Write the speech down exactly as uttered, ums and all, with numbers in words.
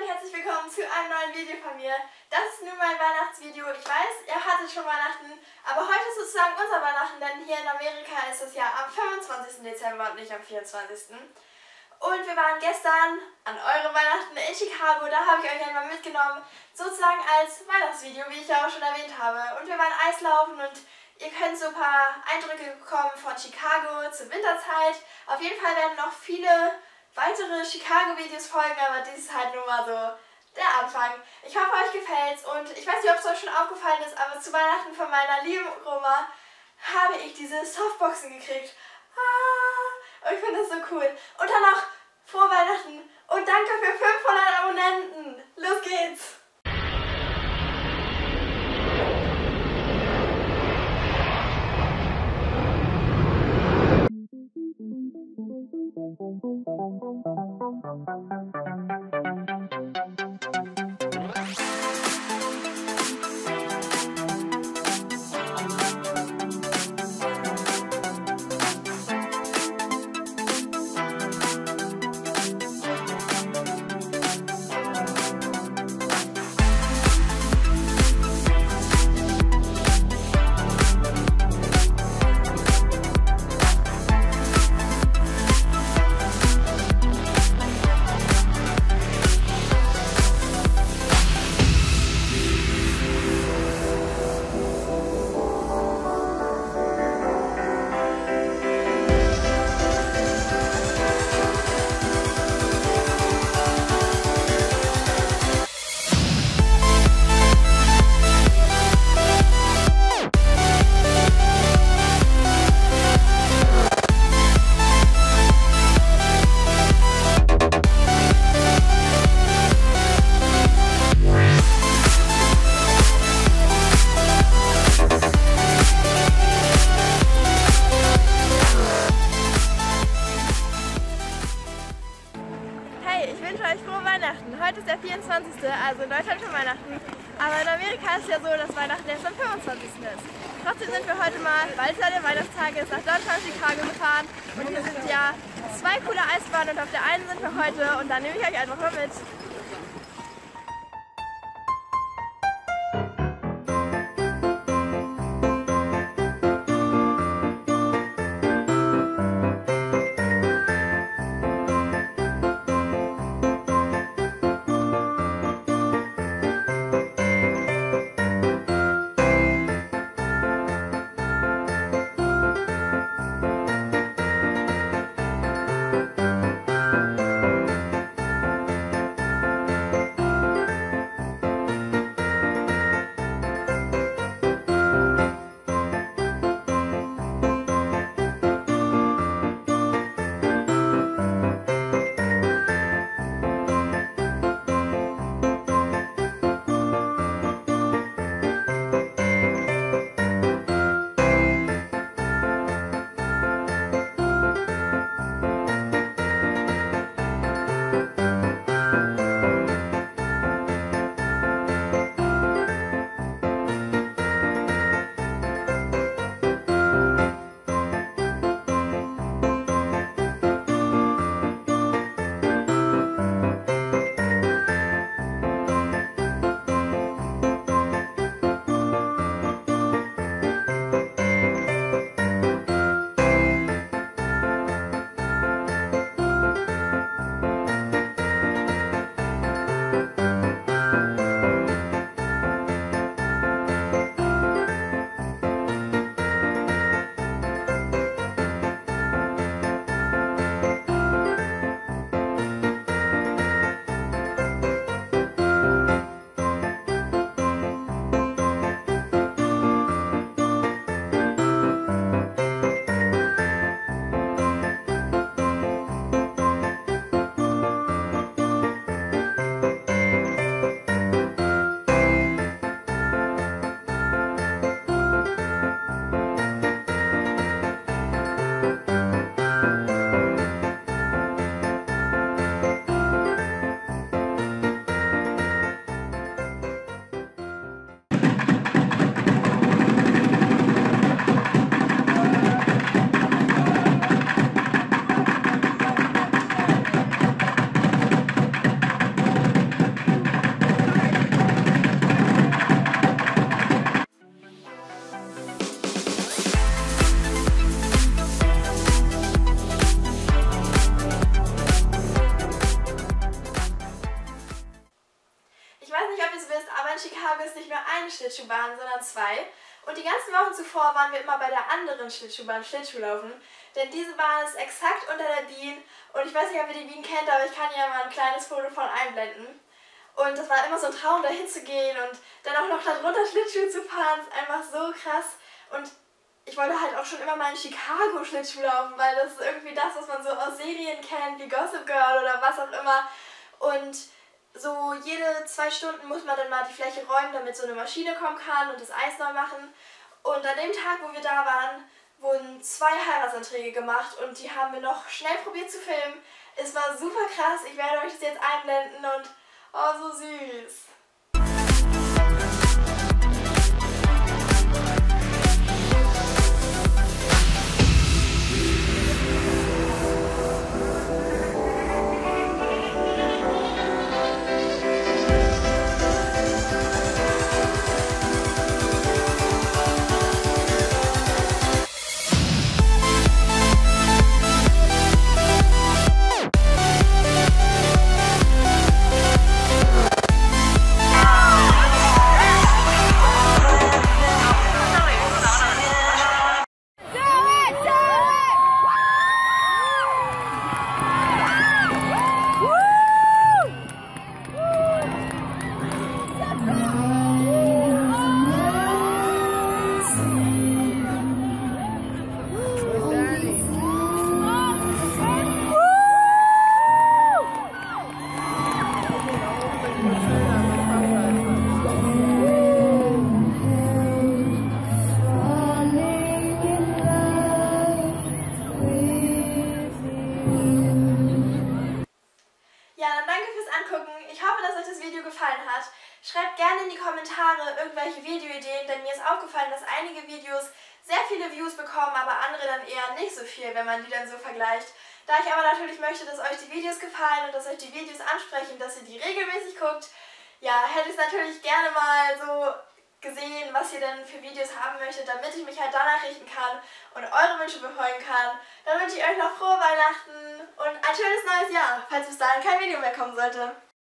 und herzlich willkommen zu einem neuen Video von mir. Das ist nun mein Weihnachtsvideo. Ich weiß, ihr hattet schon Weihnachten, aber heute ist sozusagen unser Weihnachten, denn hier in Amerika ist es ja am fünfundzwanzigsten Dezember und nicht am vierundzwanzigsten Und wir waren gestern an eurem Weihnachten in Chicago, da habe ich euch einmal mitgenommen, sozusagen als Weihnachtsvideo, wie ich ja auch schon erwähnt habe. Und wir waren Eislaufen und ihr könnt so ein paar Eindrücke bekommen von Chicago zur Winterzeit. Auf jeden Fall werden noch viele weitere Chicago-Videos folgen, aber dies ist halt nur mal so der Anfang. Ich hoffe, euch gefällt's und ich weiß nicht, ob es euch schon aufgefallen ist, aber zu Weihnachten von meiner lieben Oma habe ich diese Softboxen gekriegt. Ah, ich finde das so cool. Und dann noch frohe Weihnachten und danke für fünfhundert Abonnenten. Los geht's! Ich wünsche euch frohe Weihnachten. Heute ist der vierundzwanzigste also in Deutschland schon Weihnachten. Aber in Amerika ist es ja so, dass Weihnachten erst am fünfundzwanzigsten ist. Trotzdem sind wir heute mal, weil es ja der Weihnachtstag ist, nach Downtown Chicago gefahren. Und hier sind ja zwei coole Eisbahnen und auf der einen sind wir heute und da nehme ich euch einfach mal mit. nicht, ob ihr es wisst, aber in Chicago ist nicht nur eine Schlittschuhbahn, sondern zwei. Und die ganzen Wochen zuvor waren wir immer bei der anderen Schlittschuhbahn Schlittschuhlaufen. Denn diese Bahn ist exakt unter der Bean. Und ich weiß nicht, ob ihr die Bean kennt, aber ich kann ja mal ein kleines Foto von einblenden. Und das war immer so ein Traum, da hinzugehen und dann auch noch da drunter Schlittschuh zu fahren. Das ist einfach so krass. Und ich wollte halt auch schon immer mal in Chicago Schlittschuh laufen, weil das ist irgendwie das, was man so aus Serien kennt, wie Gossip Girl oder was auch immer. Und so jede zwei Stunden muss man dann mal die Fläche räumen, damit so eine Maschine kommen kann und das Eis neu machen. Und an dem Tag, wo wir da waren, wurden zwei Heiratsanträge gemacht und die haben wir noch schnell probiert zu filmen. Es war super krass, ich werde euch das jetzt einblenden und oh, so süß. Ich hoffe, dass euch das Video gefallen hat. Schreibt gerne in die Kommentare irgendwelche Videoideen, denn mir ist aufgefallen, dass einige Videos sehr viele Views bekommen, aber andere dann eher nicht so viel, wenn man die dann so vergleicht. Da ich aber natürlich möchte, dass euch die Videos gefallen und dass euch die Videos ansprechen, dass ihr die regelmäßig guckt, ja, hätte ich es natürlich gerne mal so gesehen, was ihr denn für Videos haben möchtet, damit ich mich halt danach richten kann und eure Wünsche befolgen kann. Dann wünsche ich euch noch frohe Weihnachten und ein schönes neues Jahr, falls bis dahin kein Video mehr kommen sollte.